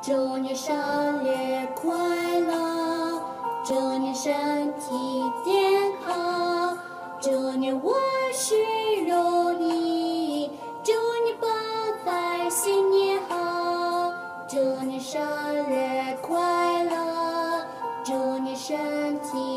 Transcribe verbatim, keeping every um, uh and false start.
祝你生日快乐，祝你身体健康，祝你万事如意，祝你发财新年好，祝你生日快乐，祝你身体